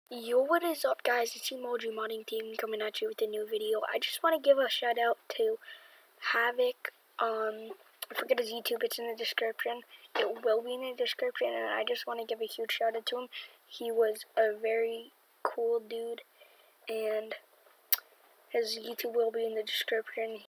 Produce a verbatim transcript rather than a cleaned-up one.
Yo, what is up, guys? It's EmojiModdingTeam coming at you with a new video. I just want to give a shout out to HaVoC. Um, I forget his YouTube. It's in the description. It will be in the description, and I just want to give a huge shout out to him. He was a very cool dude, and his YouTube will be in the description.